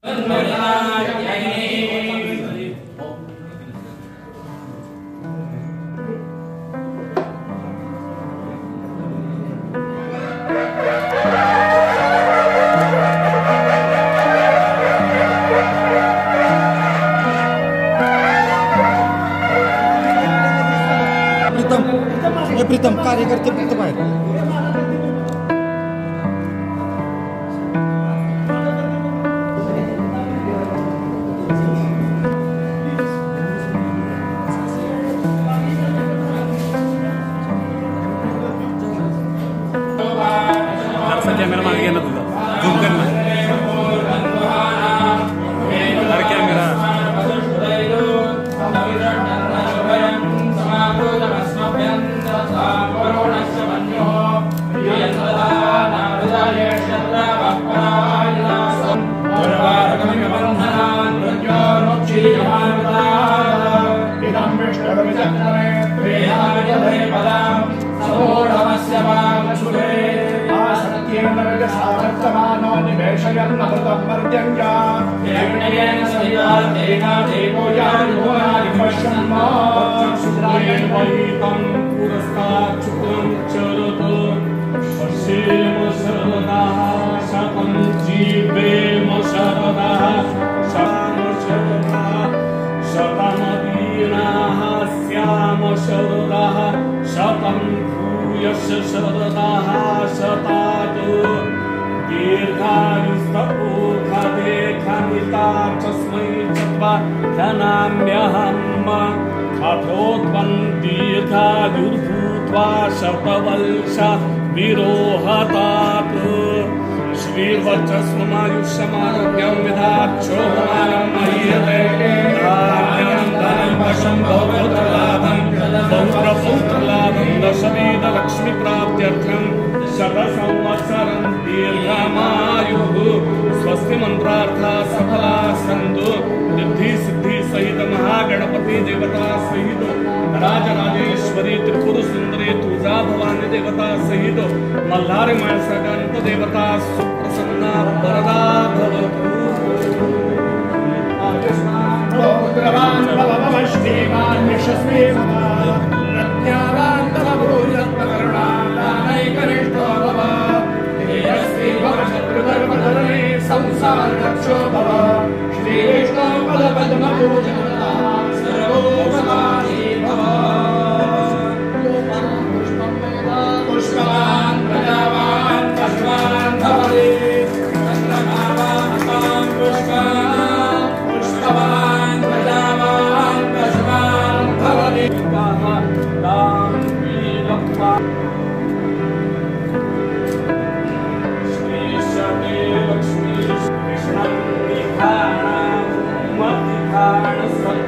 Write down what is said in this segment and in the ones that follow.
प्रीतम कार्यकर्ते फक्त बाहेर. कॅमेरा मागे घेणार तुझा झूम कर ना कॅमेरा शतवल्षा विरोहतात् श्रीर्वचस्वमायुष्यमारोग्यं विधाक्षोभमानं महीयते धान्यं धनं वशं बहुपुत्रलाभं बहुप्रपुत्रलाभं दशविधलक्ष्मीप्राप्त्यर्थं शतसंवत्सरं दीर्घमायुः स्वस्ति मंत्रार्था सफला सन्तु रिद्धि सिद्धि सहित महागणपति देवता सहित राजराजेश्वरी त्रिपुर सुंदरी तुळजा भवानी देवता सहित मल्हारी माणसाकांत देवता सुप्रसन्ना वरदा भवतु. पुत्रवान् भव श्रीमान् यशस्वी भव प्रज्ञावान् तव भूयत्करुणादानैकनिष्ठो भव तेजस्वी भव शत्रुधर्मधरणे संसार रक्षो भव श्रीविष्णु पदपद्मपूजनता सर्वोपकारी भव. पुष्पवान् प्रजावान् पशुवान् भवति चन्द्रमावान् पुष्पवान् प्रजावान् पशुवान् भवति. श्री शते लक्ष्मी कृष्णं निधानं मधिधान सर्व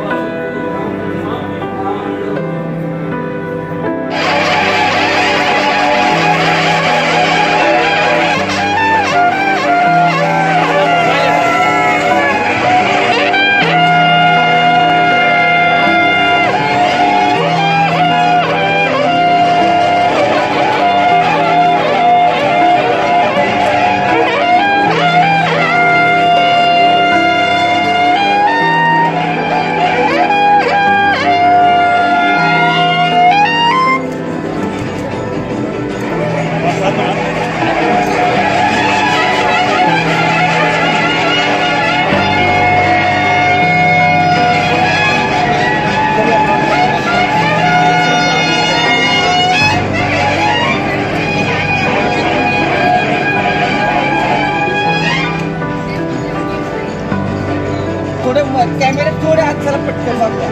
कॅमेरा थोडे हात जरा पटकन वागवा.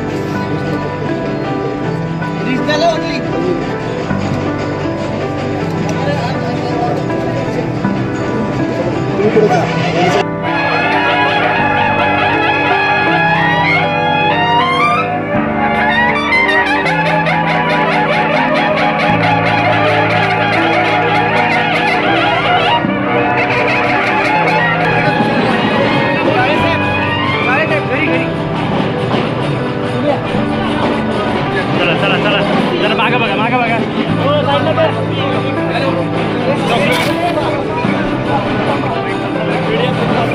Regional only. मागा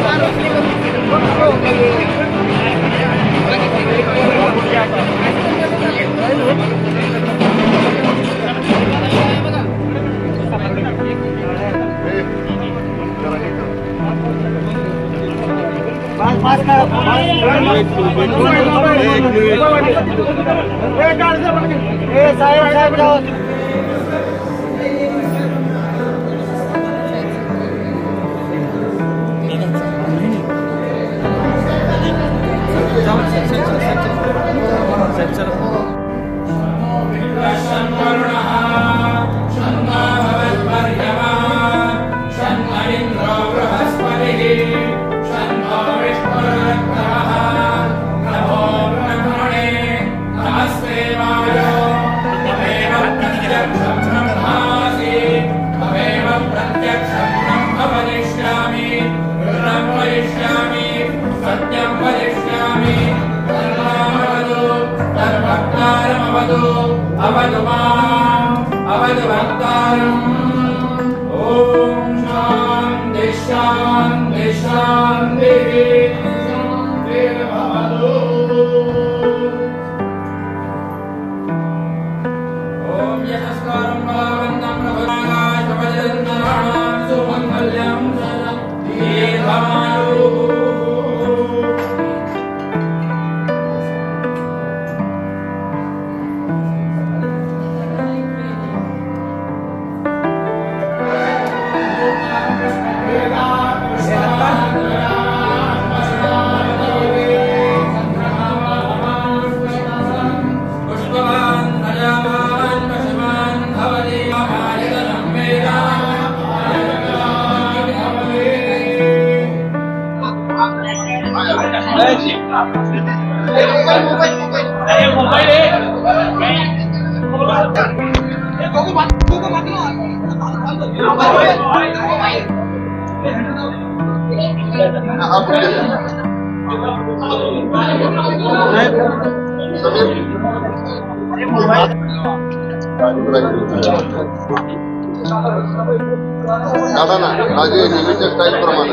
दादा ना माझे नेहमीच्या स्टाईल प्रमाणे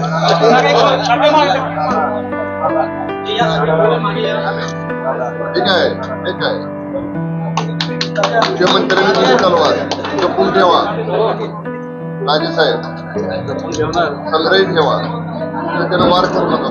ठीक आहे ठीक आहे मुख्यमंत्र्यांनी दिली तलवार जपून ठेवा राजेसाहेब संग्रही ठेवा त्याला वार करू नका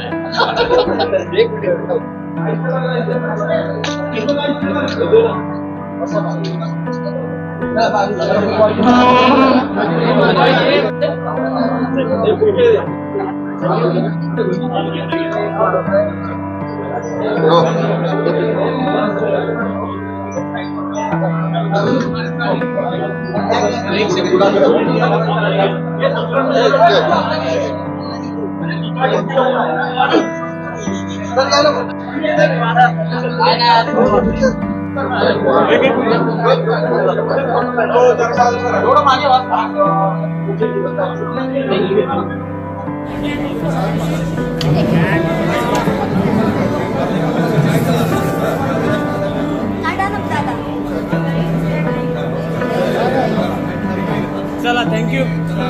चला थँक्यू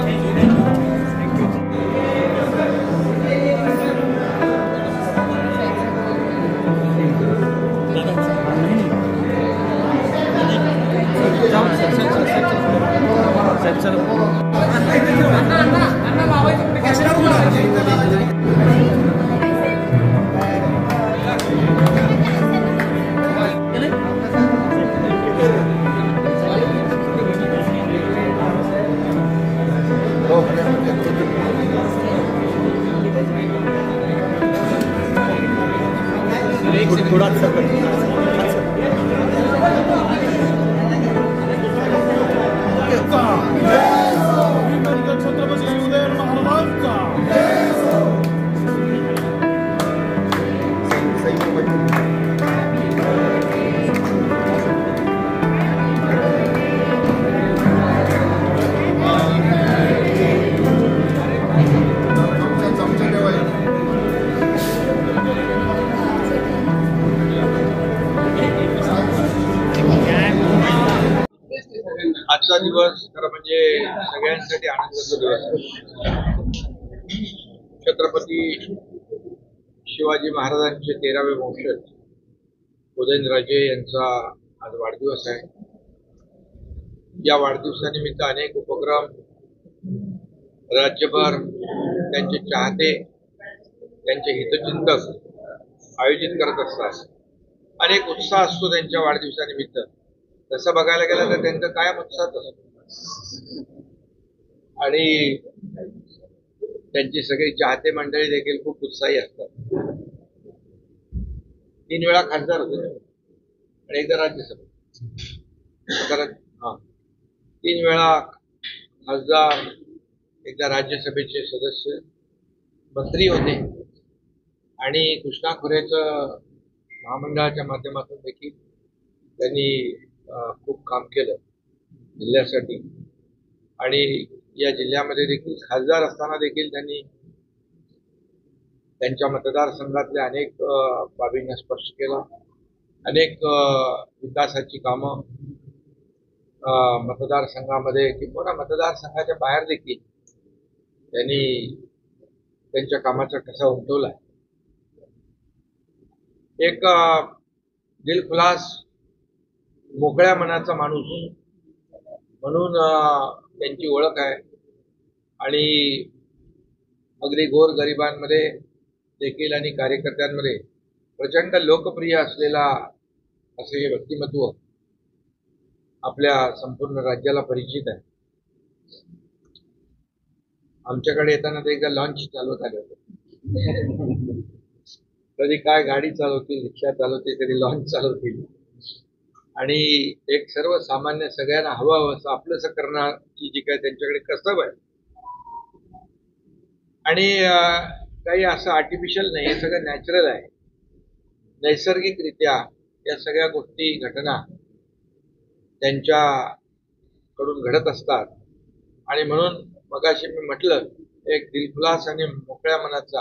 थोड़ा छत्रपती शिवदेव महाराजांचा आजचा दिवस खरं म्हणजे सगळ्यांसाठी आनंदाचा दिवस आहे. छत्रपती शिवाजी महाराजांचे 13वे वंशज उदयनराजे यांचा आज वाढदिवस आहे. या वाढदिवसानिमित्त अनेक उपक्रम राज्यभर त्यांचे चाहते त्यांचे हितचिंतक आयोजित करत असतात. अनेक उत्साह असतो त्यांच्या वाढदिवसानिमित्त. तसं बघायला गेलं तर त्यांचं कायम उत्साहच असतो. आणि त्यांची सगळी चाहते मंडळी देखील खूप उत्साही असतात. 3 वेळा खासदार होते आणि एकदा राज्यसभा. 3 वेळा खासदार, एकदा राज्यसभेचे सदस्य, मंत्री होते आणि कृष्णा खोऱ्याचं महामंडळाच्या माध्यमातून देखील त्यांनी खूप काम केलं जिल्ह्यासाठी. आणि या जिल्ह्यामध्ये देखील खासदार असताना देखील त्यांनी त्यांच्या मतदारसंघातल्या अनेक बाबींना स्पर्श केला. अनेक विकासाची कामं मतदारसंघामध्ये किंवा मतदारसंघाच्या बाहेर देखील त्यांनी त्यांच्या कामाचा ठसा उमटवला. एक दिलखुलास मोकळ्या मनाचा माणूस म्हणून त्यांची ओळख आहे. आणि अगदी गोर गरिबांमध्ये देखील आणि कार्यकर्त्यांमध्ये प्रचंड लोकप्रिय असलेला असे हे व्यक्तिमत्व आपल्या संपूर्ण राज्याला परिचित आहे. आमच्याकडे येताना ते एकदा लॉन्च चालवत आले होते. कधी काय गाडी चालवतील, रिक्षा चालवतील, कधी लॉन्च चालवतील. आणि एक सर्वसामान्य सगळ्यांना हवं असं आपलंसं करण्याची जी काय त्यांच्याकडे कसब आहे. आणि काही असं आर्टिफिशियल नाही, हे सगळं नॅचरल आहे. नैसर्गिकरित्या या सगळ्या गोष्टी, घटना त्यांच्याकडून घडत असतात. आणि म्हणून मगाशी मी म्हटलं, एक दिलखुलास आणि मोकळ्या मनाचा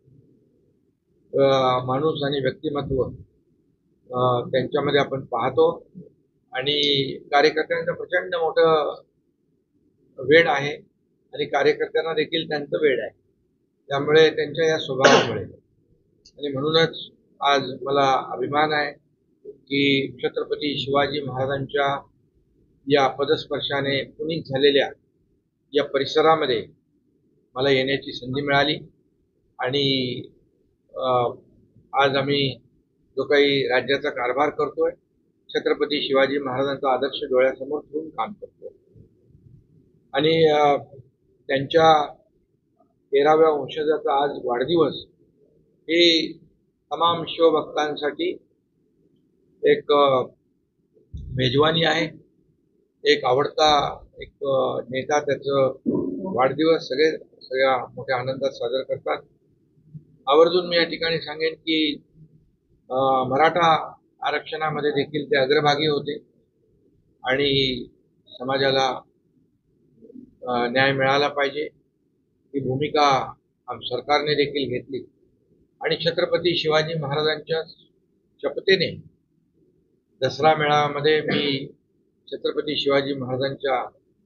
माणूस आणि व्यक्तिमत्व त्यांच्यामध्ये आपण पाहतो. आणि कार्यकर्त्यांचं प्रचंड मोठं वेड आहे आणि कार्यकर्त्यांना देखील त्यांचं वेड आहे. त्यामुळे त्यांच्या या स्वभावामुळे आणि म्हणूनच आज मला अभिमान आहे की छत्रपती शिवाजी महाराजांच्या या पदस्पर्शाने पुनीत झालेल्या या परिसरामध्ये मला येण्याची संधी मिळाली. आणि आज आम्ही जो काही राज्याचा कारभार करतोय, छत्रपती शिवाजी महाराजांचा आदर्श डोळ्यासमोर ठेवून काम करतोय. आणि त्यांच्या 13व्या वंशजाचा आज वाढदिवस ही तमाम शिवभक्तांसाठी एक मेजवानी आहे. एक आवडता एक नेता त्याचं वाढदिवस सगळ्या मोठ्या आनंदात साजरा करतात. आवर्जून मी या ठिकाणी सांगेन की मराठा आरक्षणामध्ये देखील ते अग्रभागी होते आणि समाजाला न्याय मिळाला पाहिजे ही भूमिका सरकारने देखील घेतली. आणि छत्रपती शिवाजी महाराजांच्या शपथेने दसरा मेळाव्यामध्ये मी छत्रपती शिवाजी महाराजांच्या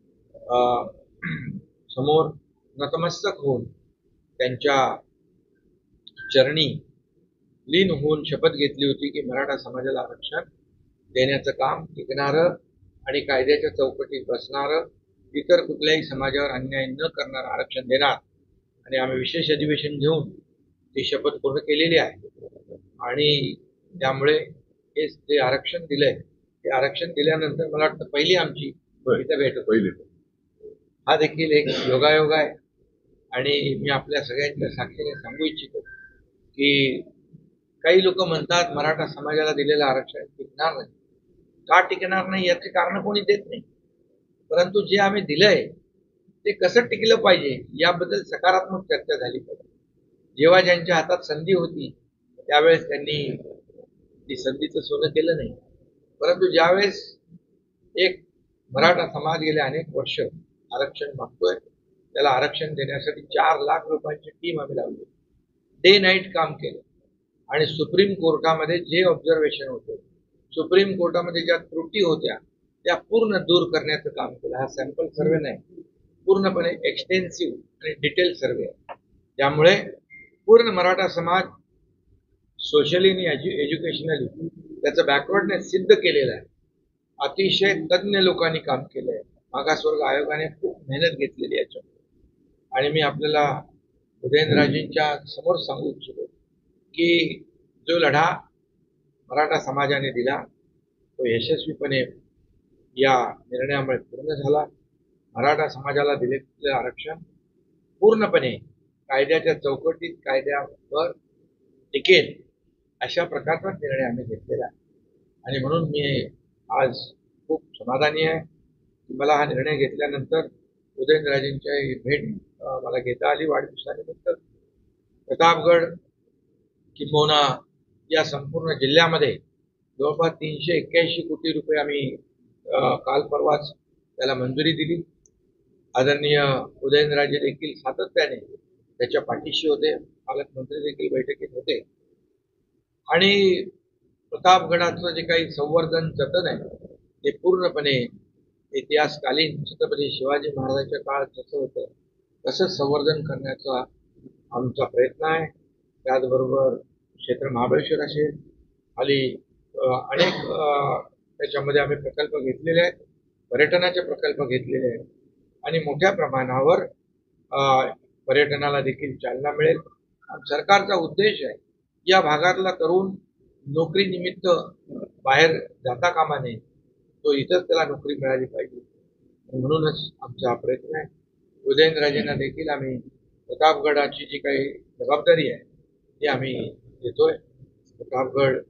समोर नतमस्तक होऊन त्यांच्या चरणी लीन होऊन शपथ घेतली होती की मराठा समाजाला आरक्षण देण्याचं काम टिकणारं आणि कायद्याच्या चौकटीत बसणारं, इतर कुठल्याही समाजावर अन्याय न करणारं आरक्षण देणार. आणि आम्ही विशेष अधिवेशन घेऊन ती शपथ पूर्ण केलेली आहे. आणि त्यामुळे हे जे आरक्षण दिलंय ते आरक्षण दिल्यानंतर मला वाटतं पहिली आमची इथं भेट होती. हा देखील एक योगायोग आहे. आणि मी आपल्या सगळ्यांच्या साक्षीने सांगू इच्छितो की काही लोक म्हणतात मराठा समाजाला दिलेलं आरक्षण टिकणार नाही. का टिकणार नाही याची कारण कोणी देत नाही. परंतु जे आम्ही दिलंय ते कसं टिकलं पाहिजे याबद्दल सकारात्मक चर्चा झाली पाहिजे. जेव्हा ज्यांच्या हातात संधी होती त्यावेळेस त्यांनी ती संधीचं सोनं केलं नाही. परंतु ज्यावेळेस एक मराठा समाज गेले अनेक वर्ष आरक्षण मागतोय, त्याला आरक्षण देण्यासाठी 4 लाख रुपयांची टीम आम्ही लावली, डे नाईट काम केलं. आणि सुप्रीम कोर्टामध्ये जे ऑब्झर्वेशन होते, सुप्रीम कोर्टामध्ये ज्या त्रुटी होत्या त्या पूर्ण दूर करण्याचं काम केलं. हा सॅम्पल सर्वे नाही, पूर्णपणे एक्सटेन्सिव्ह आणि डिटेल सर्वे आहे. त्यामुळे पूर्ण मराठा समाज सोशली आणि एज्युकेशनली त्याचं बॅकवर्डनेस सिद्ध केलेलं आहे. अतिशय तज्ज्ञ लोकांनी काम केलं आहे. मागासवर्ग आयोगाने खूप मेहनत घेतलेली याच्यामध्ये. आणि मी आपल्याला उदयनराजेंच्या समोर सांगू इच्छितो की जो लढा मराठा समाजाने दिला तो यशस्वीपणे या निर्णयामुळे पूर्ण झाला. मराठा समाजाला दिलेलं आरक्षण पूर्णपणे कायद्याच्या चौकटीत कायद्यावर टिकेल अशा प्रकारचा निर्णय आम्ही घेतलेला आहे. आणि म्हणून मी आज खूप समाधानी आहे की मला हा निर्णय घेतल्यानंतर उदयनराजेंच्या ही भेट मला घेता आली वाढदिवसानिमित्त. प्रतापगड किंबहुना या संपूर्ण जिल्ह्यामध्ये जवळपास 381 कोटी रुपये आम्ही काल परवाच त्याला मंजुरी दिली. आदरणीय उदयनराजे देखील सातत्याने त्याच्या पाठीशी होते. पालकमंत्री देखील बैठकीत होते. आणि प्रतापगडाचं जे काही संवर्धन जतन आहे ते पूर्णपणे इतिहासकालीन छत्रपती शिवाजी महाराजांच्या काळात जसं होतं तसंच संवर्धन करण्याचा आमचा प्रयत्न आहे. त्याचबरोबर क्षेत्र महाबळेश्वर असेल खाली अनेक त्याच्यामध्ये आम्ही प्रकल्प घेतलेले आहेत. पर्यटनाचे प्रकल्प घेतलेले आहेत आणि मोठ्या प्रमाणावर पर्यटनाला देखील चालना मिळेल. सरकारचा उद्देश आहे या भागातला तरुण नोकरीनिमित्त बाहेर जाता कामा नये, तो इथंच त्याला नोकरी मिळाली पाहिजे. म्हणूनच आमचा हा प्रयत्न आहे. उदयनराजेंना देखील आम्ही प्रतापगडाची जी काही जबाबदारी आहे ती आम्ही देतोय. प्रतापगडचं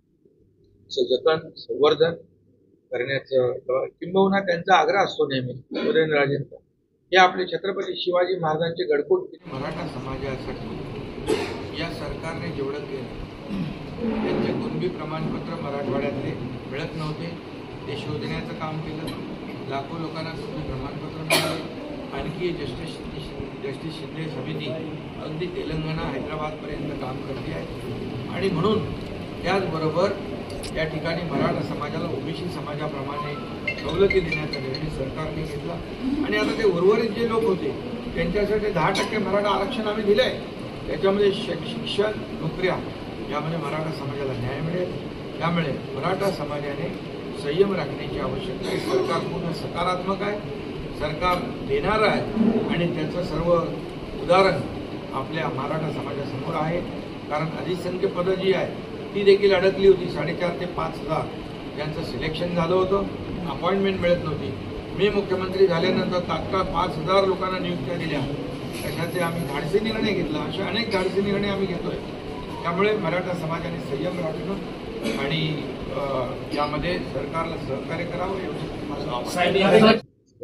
जतन संवर्धन करण्याचं किंबहुना त्यांचा आग्रह असतो नेहमी उदयनराजेंचा. हे आपले छत्रपती शिवाजी महाराजांचे गडकोट मराठा समाजासाठी या सरकारने जेवढं केलं त्यांचे कुणबी प्रमाणपत्र मराठवाड्यातले मिळत नव्हते ते शोधण्याचं काम केलं. लाखो लोकांना कुणबी प्रमाणपत्र मिळालं. आणखी जस्टिस शिंदे समिती अगदी तेलंगणा हैदराबादपर्यंत काम करते आहे. आणि म्हणून त्याचबरोबर या ठिकाणी मराठा समाजाला ओबीसी समाजाप्रमाणे सवलती देण्याचा निर्णय सरकारने घेतला. आणि आता ते उर्वरित जे लोक होते त्यांच्यासाठी 10% मराठा आरक्षण आम्ही दिलं आहे. त्याच्यामध्ये शिक्षण नोकऱ्या यामध्ये मराठा समाजाला न्याय मिळेल. त्यामुळे मराठा समाजाने संयम राखण्याची आवश्यकता आहे. सरकार पूर्ण सकारात्मक आहे. सरकार देणारं आहे आणि त्याचं सर्व उदाहरण आपल्या मराठा समाजासमोर आहे. कारण अधिसंख्य पदं जी आहे ती देखील अडकली होती. 4,500 ते 5,000 यांचं सिलेक्शन झालं होतं. अपॉइंटमेंट मिळत नव्हती. मी मुख्यमंत्री झाल्यानंतर तात्काळ 5,000 लोकांना नियुक्त्या दिल्या. कशाचे आम्ही धाडसी निर्णय घेतला. अशा अनेक धाडसी निर्णय आम्ही घेतोय. त्यामुळे मराठा समाजाने संयम राखणं आणि यामध्ये सरकारला सहकार्य करावं एवढं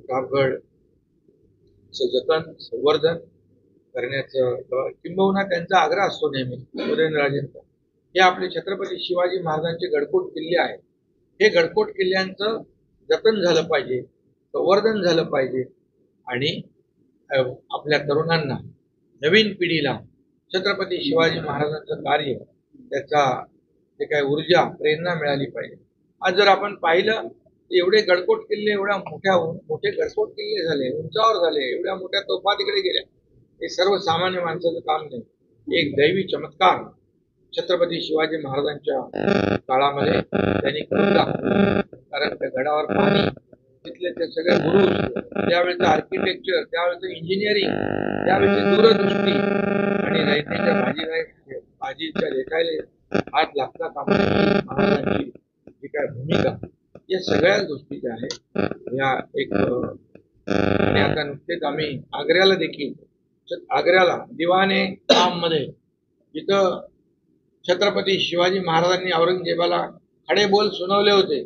प्रतापगडचं जतन संवर्धन करण्याचं किंबहुना त्यांचा आग्रह असतो नेहमी उदयनराजेंचा. हे आपले छत्रपती शिवाजी महाराजांचे गडकोट किल्ले आहेत. हे गडकोट किल्ल्यांचं जतन झालं पाहिजे, संवर्धन झालं पाहिजे आणि आपल्या तरुणांना नवीन पिढीला छत्रपती शिवाजी महाराजांचं कार्य त्याचा जे काही ऊर्जा प्रेरणा मिळाली पाहिजे. आज जर आपण पाहिलं एवढे गडकोट किल्ले एवढ्या मोठे गडकोट किल्ले झाले, उंचावर झाले, एवढ्या मोठ्या तोफा तिकडे गेल्या. हे सर्वसामान्य माणसाचं काम नाही. एक दैवी चमत्कार छत्रपती शिवाजी महाराजांच्या काळामध्ये त्यांनी करून दाखवलं. कारण त्या गडावर पाणी, तिथले ते सगळे गुरु, त्यावेळेचं आर्किटेक्चर, त्यावेळेचं इंजिनिअरिंग, त्यावेळेची दूरदृष्टी आणि रयतेच्या भाजीच्या लेखायला हात लागता कामाची महाराजांची जी काय भूमिका, या सगळ्या गोष्टी ज्या आहेत या एक. आणि आता नुकतेच आम्ही आग्र्याला देखील, आग्र्याला दिवाने आममध्ये जिथं छत्रपती शिवाजी महाराजांनी औरंगजेबाला खडे बोल सुनावले होते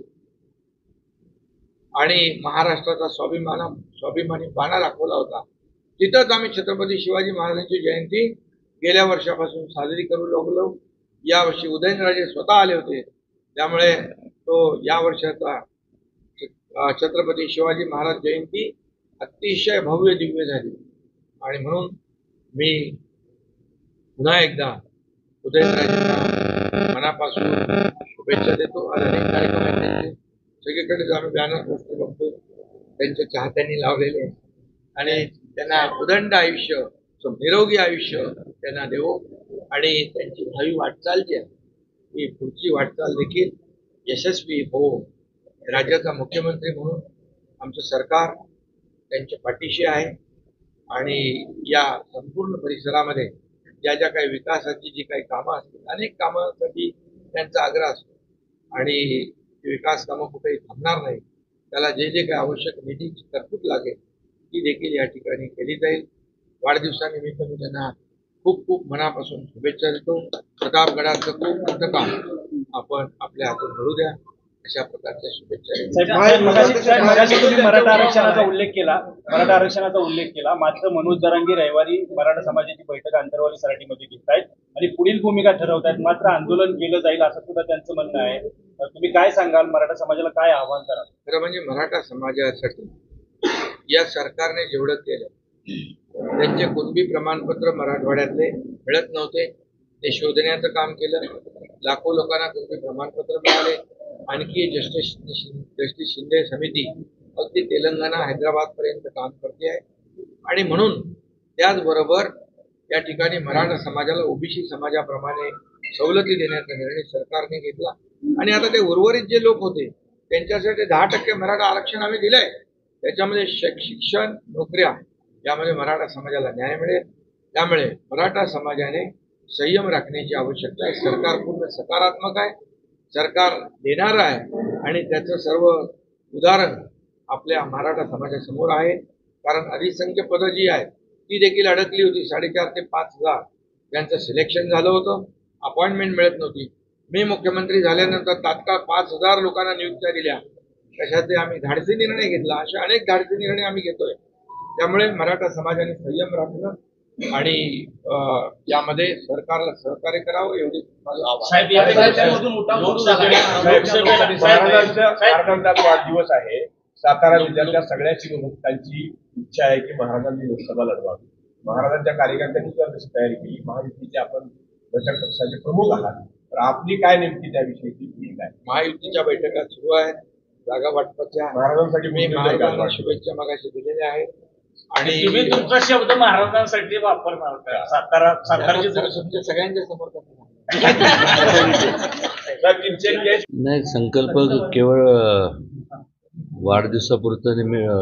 आणि महाराष्ट्राचा स्वाभिमानी बाणा दाखवला होता, तिथंच आम्ही छत्रपती शिवाजी महाराजांची जयंती गेल्या वर्षापासून साजरी करू लागलो. यावर्षी उदयनराजे स्वतः आले होते. त्यामुळे तो या वर्षाचा छत्रपती शिवाजी महाराज जयंती अतिशय भव्य दिव्य झाली. आणि म्हणून मी पुन्हा एकदा उदयनराजेंना मनापासून शुभेच्छा देतो. आज अनेक कार्यक्रम आहेत त्यांचे, सगळीकडे आम्ही बॅनर पोस्टर बघतो त्यांच्या चाहत्यांनी लावलेले. आणि त्यांना उदंड आयुष्य, निरोगी आयुष्य त्यांना देवो आणि त्यांची भावी वाटचाल जी आहे ही पुढची वाटचाल देखील यशस्वी हो. राज्याचा मुख्यमंत्री म्हणून आमचं सरकार त्यांच्या पाठीशी आहे आणि या संपूर्ण परिसरामध्ये ज्या काही विकासाची जी काही कामं असतील अनेक कामासाठी त्यांचा आग्रह असतो आणि विकास कामं कुठेही थांबणार नाही. त्याला जे काही आवश्यक निधीची तरतूद लागेल ती देखील या ठिकाणी केली जाईल. वाढदिवसानिमित्त मी त्यांना खूप खूप मनापासून शुभेच्छा देतो. प्रतापगडाचं खूप मोठं काम आपण आपल्या हातून घडू द्या अशा प्रकारच्या शुभेच्छा. मगाशी तुम्ही मराठा आरक्षणाचा उल्लेख केला मात्र मनोज जरांगे रविवारी मराठा समाजाची बैठक आंतरवाली सराटीमध्ये घेत आहेत आणि पुढील भूमिका ठरवतायत. मात्र आंदोलन केलं जाईल असं सुद्धा त्यांचं म्हणणं आहे. तुम्ही काय सांगाल, मराठा समाजाला काय आव्हान कराल? खरं म्हणजे मराठा समाजासाठी या सरकारने जेवढं केलं त्यांचे कुणबी प्रमाणपत्र मराठवाड्यातले मिळत नव्हते, ते शोधण्याचं काम केलं. लाखो लोकांना कुणबी प्रमाणपत्र मिळाले. आणखी जस्टिस शिंदे समिती अगदी तेलंगणा हैदराबादपर्यंत काम करते आहे आणि म्हणून त्याचबरोबर या ठिकाणी मराठा समाजाला ओबीसी समाजाप्रमाणे सवलती देण्याचा निर्णय सरकारने घेतला आणि आता ते उर्वरित जे लोक होते त्यांच्यासाठी 10% मराठा आरक्षण आम्ही दिलंय. त्याच्यामध्ये शिक्षण, नोकऱ्या यामध्ये मराठा समाजाला न्याय मिळेल. त्यामुळे मराठा समाजाने संयम राखण्याची आवश्यकता आहे. सरकार पूर्ण सकारात्मक आहे, सरकार देणारं आहे आणि त्याचं सर्व उदाहरण आपल्या मराठा समाजासमोर आहे. कारण अधिसंख्य पदं जी आहेत ती देखील अडकली होती. 4,500 ते 5,000 यांचं सिलेक्शन झालं होतं, अपॉइंटमेंट मिळत नव्हती. मी मुख्यमंत्री झाल्यानंतर तात्काळ 5,000 लोकांना नियुक्त्या दिल्या. कशाचे आम्ही धाडसी निर्णय घेतला. असे अनेक धाडसी निर्णय आम्ही घेतोय. त्यामुळे मराठा समाजाने संयम राखणं आणि यामध्ये सरकारला सहकार्य करावं एवढी माझं आवाहन. महाराजांचा वाढदिवस आहे. सातारा जिल्ह्यातल्या सगळ्या शिवभक्तांची इच्छा आहे की महाराजांनी लोकसभा लढवावी. महाराजांच्या कार्यकर्त्यांनी सुद्धा तशी तयारी केली. महायुतीचे आपण घटक पक्षाचे प्रमुख आहात, तर आपली काय नेमकी त्याविषयीची भूमिका आहे? महायुतीच्या बैठका सुरू आहेत. जागा वाटपाच्या महाराजांसाठी मी महाराजांना शुभेच्छा मागाशी दिलेल्या आहेत आणि तुम्ही तुमचा शब्द महाराजांसाठी वापरणार का? साताराची तुमच्या सगळ्यांच्या समोर नाही, संकल्प केवळ वाढदिवसापुरता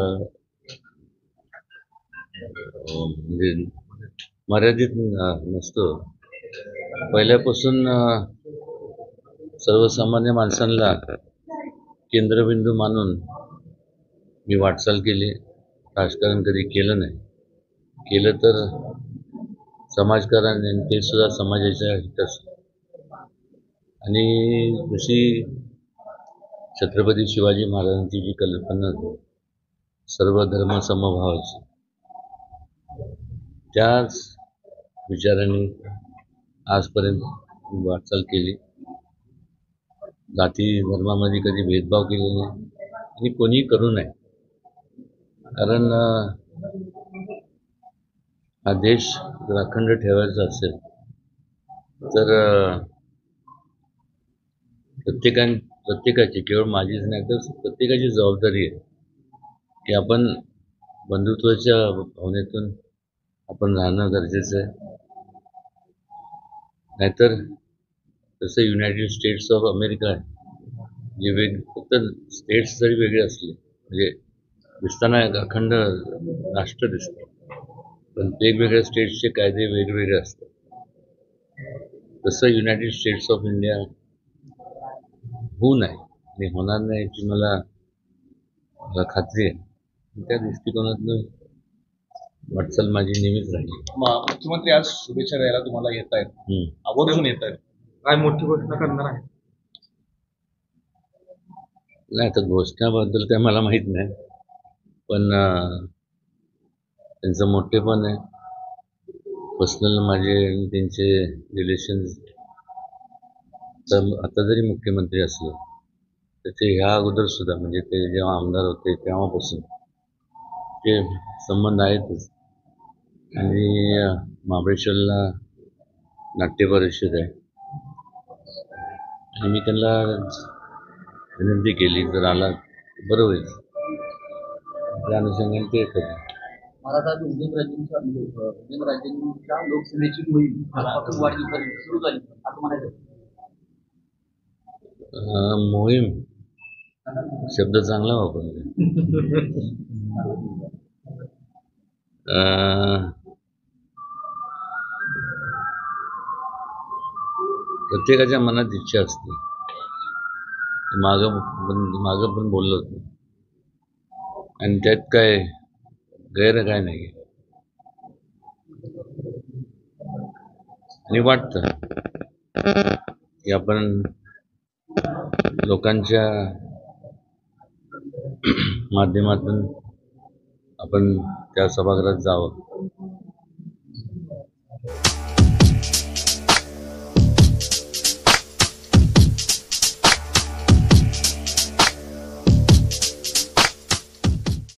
म्हणजे मर्यादित नसतो. पहिल्यापासून सर्वसामान्य माणसांना केंद्रबिंदू मानून मी वाटचाल केली. राजकारण कधी केलं नाही. केलं तर समाजकारण ते सुद्धा समाजाच्या हिताचं. आणि जशी छत्रपती शिवाजी महाराजांची जी कल्पना सर्व धर्म समभावाची, त्याच विचाराने आजपर्यंत वाटचाल केली. जाती धर्मामध्ये कधी भेदभाव केलेला नाही आणि कोणी करू नये. कारण हा देश जर अखंड ठेवायचा असेल तर प्रत्येकाची, केवळ माझीच नाही तर प्रत्येकाची जबाबदारी आहे की आपण बंधुत्वाच्या भावनेतून आपण राहणं गरजेचं आहे. नाहीतर तसं युनायटेड स्टेट्स ऑफ अमेरिका आहे, जे फक्त स्टेट्स जरी वेगळे असले म्हणजे दिसताना अखंड राष्ट्र दिसतं, पण वेगवेगळ्या स्टेट्सचे कायदे वेगवेगळे असतात. तसं युनायटेड स्टेट्स ऑफ इंडिया होऊ नये आणि होणार नाही याची मला खात्री आहे. त्या दृष्टिकोनातून वाटचाल माझी नेहमीच राहिली. मुख्यमंत्री आज शुभेच्छा द्यायला तुम्हाला येत आहेत, आवर्जून येत आहेत. काय मोठी घोषणा करणार आहे? नाही, आता घोषणाबद्दल काय मला माहीत नाही, पण त्यांचं मोठेपण आहे. पर्सनल माझे आणि त्यांचे रिलेशन्स, तर आता जरी मुख्यमंत्री असलो तर ते ह्या अगोदर सुद्धा म्हणजे ते जेव्हा आमदार होते तेव्हापासून ते संबंध आहेतच. आणि महाबळेश्वरला नाट्य परिषद आहे आणि मी त्यांना विनंती केली जर आला बरं होईल. त्या अनुषंगाने ते येतात. महाराज उदयनराजेंच्या लोकसभेची मोहीम आजपासून वाढदिवसापर्यंत सुरू झाली असं म्हणायचं. मोहीम शब्द चांगला वापरला. प्रत्येकाच्या मनात इच्छा असते. मागं पण बोललो होतो आणि त्यात काय गैर काय नाही. आणि वाटतं की आपण लोकांच्या माध्यमातून आपण त्या सभागृहात जावं